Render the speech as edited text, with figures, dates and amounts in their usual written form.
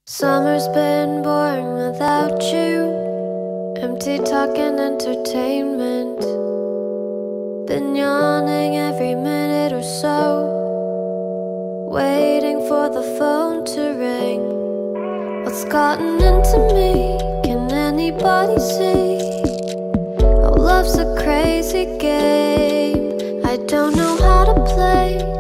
Summer's been boring without you. Empty talk and entertainment. Been yawning every minute or so, waiting for the phone to ring. What's gotten into me? Can anybody see? Oh, love's a crazy game I don't know how to play.